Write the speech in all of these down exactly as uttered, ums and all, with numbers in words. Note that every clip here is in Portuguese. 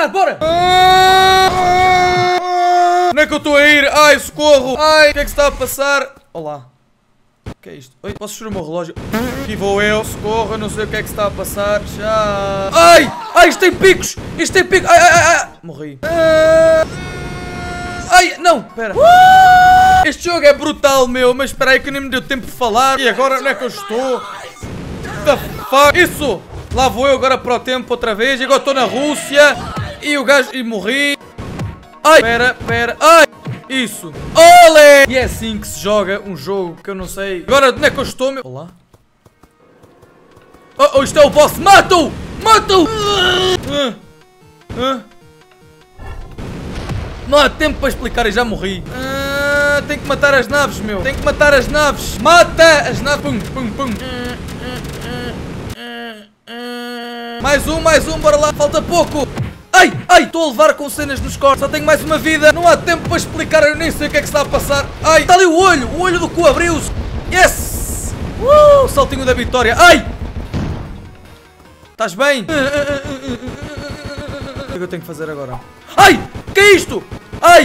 cuidado, bora! Onde é que eu estou a ir? Ai, socorro! Ai, o que é que se está a passar? Olá. O que é isto? Oi, posso destruir o meu relógio? Aqui vou eu, socorro, eu não sei o que é que se está a passar. Já. Ai! Ai, isto tem picos! Isto tem picos! Ai, ai, ai, ai! Morri. Ai, não, pera. Este jogo é brutal, meu, mas espera aí que nem me deu tempo de falar. E agora onde é que eu estou? What the fuck? Isso! Lá vou eu agora para o tempo outra vez. E agora estou na Rússia. E o gajo... E morri. Ai, pera, pera. Ai! Isso. Olé! E é assim que se joga um jogo que eu não sei. Agora onde é que eu estou, meu? Olá. Oh, oh, isto é o boss. Mata-o! Mata-o! Uh, uh. Não há tempo para explicar e já morri. Uh, tem que matar as naves, meu. Tem que matar as naves. Mata as naves. Pum, pum, pum. Mais um, mais um. Bora lá. Falta pouco. Ai, ai. Estou a levar com cenas nos cortes. Só tenho mais uma vida. Não há tempo para explicar. Eu nem sei o que é que se está a passar. Ai, está ali o olho. O olho do cu abriu-se. Yes. Uh, saltinho da vitória. Ai. Estás bem? O que é que eu tenho que fazer agora? Ai. Que é isto? Ai!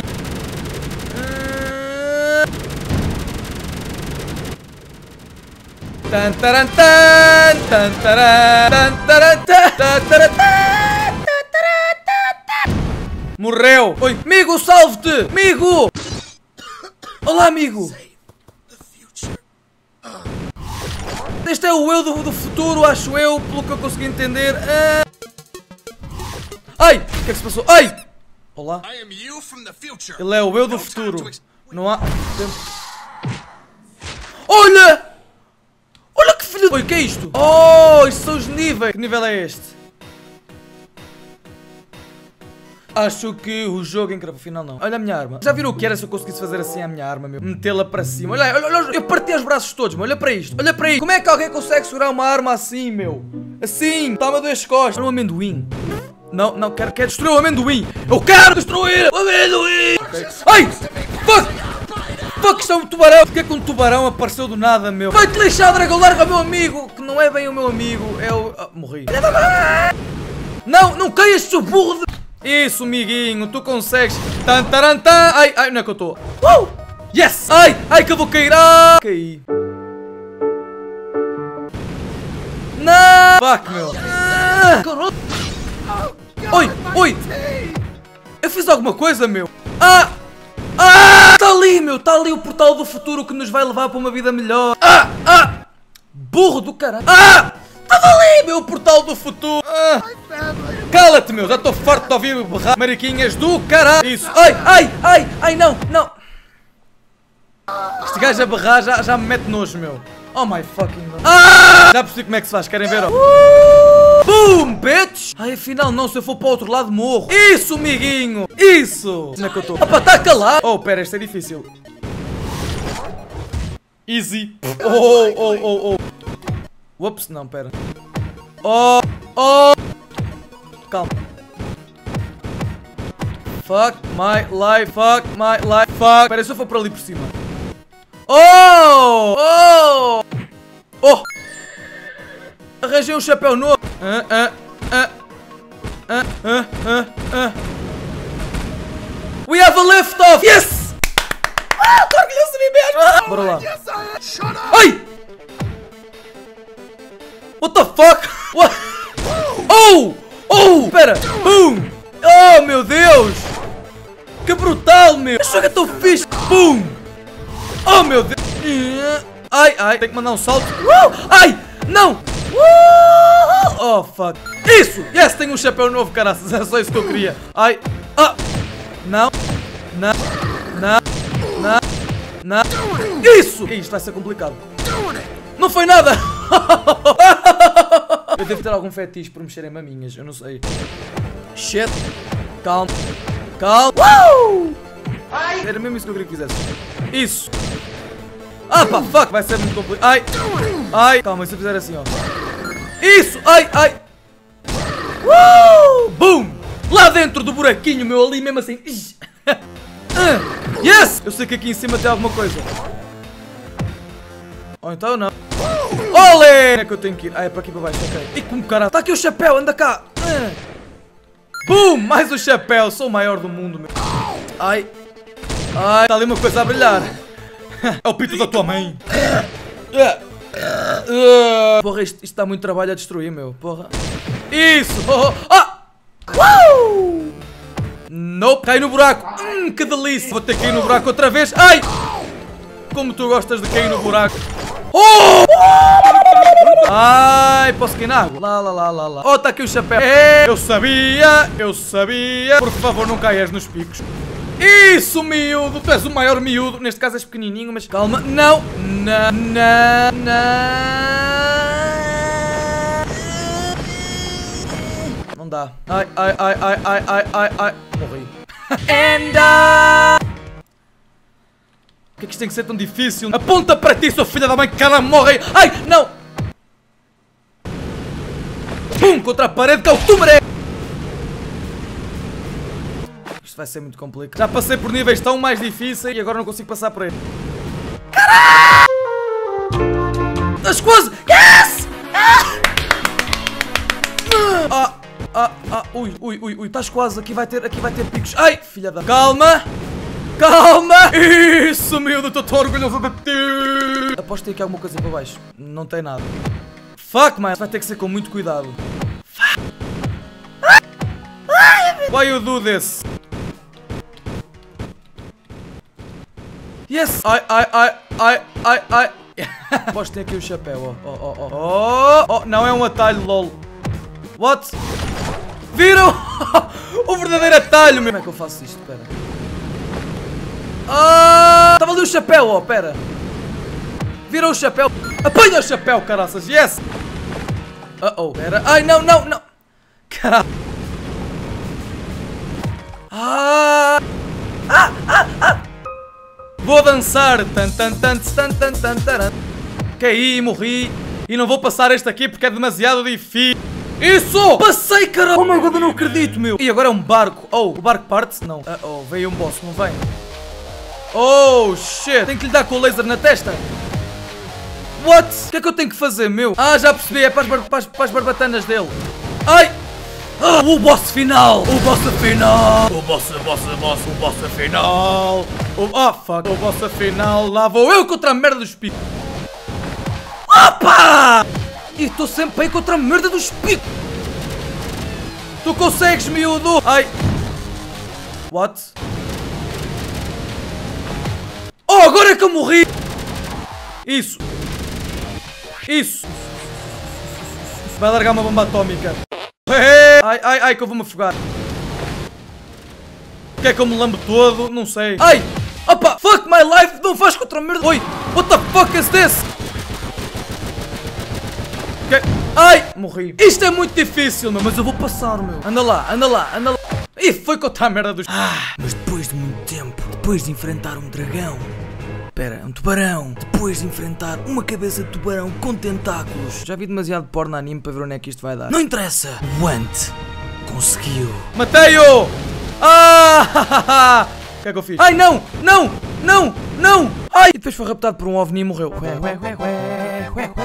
Tan taran tan tan taran tan taran tan taran tan. Morreu! Oi, amigo, salve-te! Amigo! Olá, amigo! Este é o eu do, do futuro, acho eu, pelo que eu consegui entender. Ah. Ai! O que é que se passou? Ai! Olá. Ele é o eu do futuro. Não há tempo. Olha! Olha que filho... Oi, o que é isto? Oh, isto são os níveis. Que nível é este? Acho que o jogo é incrível. Afinal não. Olha a minha arma. Já viram o que era se eu conseguisse fazer assim a minha arma, meu? Metê-la para cima. Olha, olha, olha. Eu parti os braços todos, meu. Olha para isto. Olha para isto. Como é que alguém consegue segurar uma arma assim, meu? Assim. Toma duas costas. Olha um amendoim. Não, não, quero, quero destruir o amendoim. Eu quero destruir o amendoim. Okay. Ai! Fuck! Fuck, isto é um tubarão. Porquê que um tubarão apareceu do nada, meu? Vai-te lixar, dragão. Larga o meu amigo. Que não é bem o meu amigo. É o... Ah, morri. Não, não caias, seu burro de... Isso, amiguinho. Tu consegues. Tan, taran, tan. Ai, ai, onde é que eu estou? Uh! Yes! Ai, ai, que eu vou cair. Ah! Caí. Não! Fuck, meu. Ah! Oi, oi! Eu fiz alguma coisa, meu! Ah! Ah! Está ali, meu! Está ali o portal do futuro que nos vai levar para uma vida melhor! Ah! Ah! Burro do caralho! Ah! Estava ali, meu! O portal do futuro! Ah! Cala-te, meu! Já estou farto de ouvir berrar mariquinhas do caralho! Isso! Ai! Ai! Ai! Ai! Não! Não! Este gajo a berrar já, já me mete nojo, meu! Oh my fucking God! Ah! Já percebi como é que se faz, querem ver? Ó? Boom, bitch! Ai, afinal não, se eu for para o outro lado morro. Isso, amiguinho! Isso! Onde é que eu estou? Opa, está calado! Oh, pera, isto é difícil. Easy. Oh, oh, oh, oh. Ups, não, pera. Oh, oh. Calma. Fuck my life, fuck my life, fuck. Pera, se eu for para ali por cima. Oh! Oh! Oh! Arranjei um chapéu novo. Ah, ah, ah. Ah, ah, ah, ah. We have a lift off! Yes! Ah, estou orgulhoso de mim mesmo! Ah, bora lá. Ai! What the fuck? What? Oh! Oh! Espera! Boom! Oh, meu Deus! Que brutal, meu! Este jogo é tão fixe! Boom! Oh, meu Deus! Ai, ai! Tenho que mandar um salto! Uh! Ai! Não! Uh! Oh, fuck! Isso! Yes! Tenho um chapéu novo, caraças! É só isso que eu queria! Ai! Ah! Não! Não! Não! Não! Não! Isso! Isto vai ser complicado! Não foi nada! Eu devo ter algum fetiche por mexer em maminhas, eu não sei. Shit! Calma! Calma! Uh! Era mesmo isso que eu queria que fizesse. Isso! Ah pá, fuck! Vai ser muito complicado. Ai! Ai! Calma, e se eu fizer assim, ó. Isso! Ai! Ai! Uh! Boom! Lá dentro do buraquinho, meu, ali mesmo assim. Yes! Eu sei que aqui em cima tem alguma coisa. Ou então não. Olé! Onde é que eu tenho que ir? Ah, é para aqui para baixo, ok. E como caralho? Está aqui o chapéu, anda cá! Bum! Mais o chapéu. Sou o maior do mundo, meu. Ai. Ai. Está ali uma coisa a brilhar. É o pito da tua mãe. Porra, isto, isto dá muito trabalho a destruir, meu. Porra. Isso. Oh, oh. Ah! Uh! Nope. Cai no buraco. Hum, que delícia. Vou ter que ir no buraco outra vez. Ai! Como tu gostas de cair no buraco. Oh! Ai, posso cair na água? Lá, lá, lá, lá, lá. Oh, está aqui o chapéu. É, eu sabia, eu sabia. Por favor, não caias nos picos. Isso, miúdo. Tu és o maior miúdo. Neste caso és pequenininho, mas calma. Não, não, não, não. Não dá. Ai, ai, ai, ai, ai, ai, ai, ai. Morri. And uh... Por que é que isto tem que ser tão difícil? Aponta para ti, sua filha da mãe, que ela morre. Ai, não. Pum, contra a parede, que é o que tu mereces. Isto vai ser muito complicado. Já passei por níveis tão mais difíceis e agora não consigo passar por ele. Caralho! Estás quase... Yes! Ah, ah, ah, ui, ui, ui, ui, estás quase. Aqui vai ter, aqui vai ter picos. Ai, filha da... Calma! Calma! Isso, miúdo, estou tão orgulhoso de ti! Aposto que tem aqui alguma coisa para baixo. Não tem nada. Fuck, man. Vai ter que ser com muito cuidado. Fuck. Why you do this? Yes! Ai, ai, ai, ai, ai, ai. Aposto que tem aqui o chapéu, oh, oh, oh, oh. Oh, não é um atalho, lol. What? Viram? O verdadeiro atalho, meu. Como é que eu faço isto? Pera. Ah! Estava ali o chapéu, ó, oh, pera. Vira o chapéu. Apanha o chapéu, caraças, yes! Uh oh, pera. Ai, não, não, não. Caralho. Ah! Ah, ah, ah! Vou dançar. Tan, tan, tan, tan, tan, tan, tan. Caí, morri. E não vou passar este aqui porque é demasiado difícil. Isso! Passei, caralho! Oh my god, eu não acredito, meu. E agora é um barco. Oh, o barco parte? Não. Uh oh, veio um boss, não vem? Oh, shit. Tenho que lhe dar com o laser na testa. What? O que é que eu tenho que fazer, meu? Ah, já percebi. É para as, bar para as, para as barbatanas dele. Ai! Ah, o boss final! O boss final! O boss, boss, boss, o boss final! O, oh, fuck! O boss final! Lá vou eu contra a merda dos picos! Opa! E estou sempre aí contra a merda dos picos! Tu consegues, miúdo! Ai! What? Oh, agora é que eu morri! Isso! Isso! Vai largar uma bomba atómica! Ai, ai, ai, que eu vou-me afogar! Quer que eu me lambe todo? Não sei! Ai! Opa! Fuck my life! Não faz contra a merda! Oi! What the fuck is this? Okay. Ai! Morri! Isto é muito difícil, meu! Mas eu vou passar, meu! Anda lá, anda lá, anda lá! Ih, foi contra a merda dos... Ah! Mas depois de muito tempo, depois de enfrentar um dragão... Espera, um tubarão. Depois de enfrentar uma cabeça de tubarão com tentáculos. Já vi demasiado porno anime para ver onde é que isto vai dar. Não interessa. O Ant conseguiu. Matei-o! Ah! O que é que eu fiz? Ai, não! Não! Não! Não! Ai! E depois foi raptado por um ovni e morreu. Ué, ué, ué, ué, ué,